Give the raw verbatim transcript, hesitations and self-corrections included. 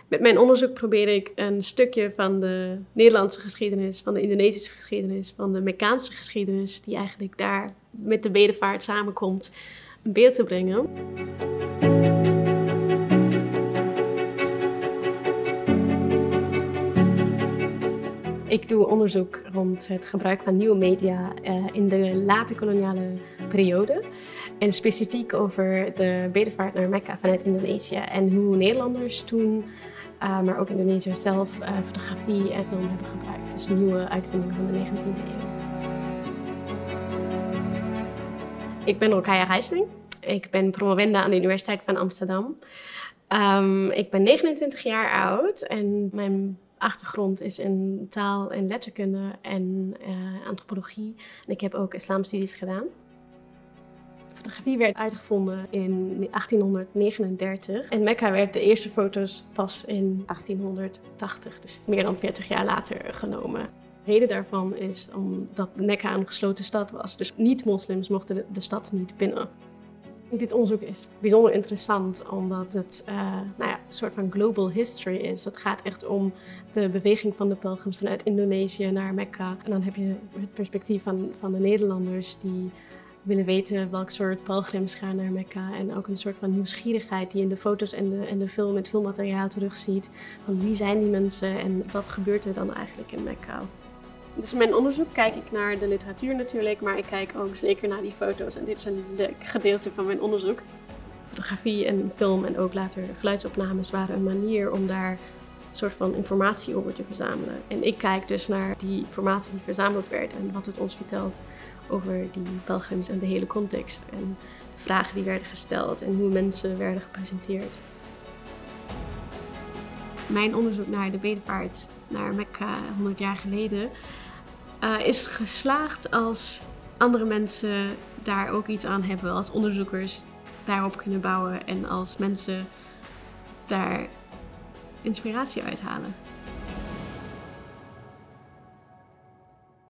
Met mijn onderzoek probeer ik een stukje van de Nederlandse geschiedenis, van de Indonesische geschiedenis, van de Mekkaanse geschiedenis, die eigenlijk daar met de bedevaart samenkomt, in beeld te brengen. Ik doe onderzoek rond het gebruik van nieuwe media uh, in de late koloniale periode. En specifiek over de bedevaart naar Mekka vanuit Indonesië. En hoe Nederlanders toen, uh, maar ook Indonesiërs zelf, uh, fotografie en film hebben gebruikt. Dus nieuwe uitvindingen van de negentiende eeuw. Ik ben Rokaya Reisling. Ik ben promovenda aan de Universiteit van Amsterdam. Um, ik ben negenentwintig jaar oud en mijn achtergrond is in taal- en letterkunde en uh, antropologie. En ik heb ook islamstudies gedaan. Fotografie werd uitgevonden in achttienhonderdnegenendertig en Mekka werd de eerste foto's pas in achttienhonderdtachtig, dus meer dan veertig jaar later, genomen. De reden daarvan is omdat Mekka een gesloten stad was, dus niet-moslims mochten de, de stad niet binnen. Dit onderzoek is bijzonder interessant omdat het uh, nou ja, een soort van global history is. Het gaat echt om de beweging van de pelgrims vanuit Indonesië naar Mekka. En dan heb je het perspectief van, van de Nederlanders die willen weten welk soort pelgrims gaan naar Mekka. En ook een soort van nieuwsgierigheid die je in de foto's en de, en de film, het filmmateriaal terugziet. Van wie zijn die mensen en wat gebeurt er dan eigenlijk in Mekka? Dus in mijn onderzoek kijk ik naar de literatuur natuurlijk, maar ik kijk ook zeker naar die foto's. En dit is een leuk gedeelte van mijn onderzoek. Fotografie en film en ook later geluidsopnames waren een manier om daar een soort van informatie over te verzamelen. En ik kijk dus naar die informatie die verzameld werd en wat het ons vertelt over die pelgrims en de hele context. En de vragen die werden gesteld en hoe mensen werden gepresenteerd. Mijn onderzoek naar de bedevaart naar Mekka honderd jaar geleden uh, is geslaagd als andere mensen daar ook iets aan hebben. Als onderzoekers daarop kunnen bouwen en als mensen daar inspiratie uithalen.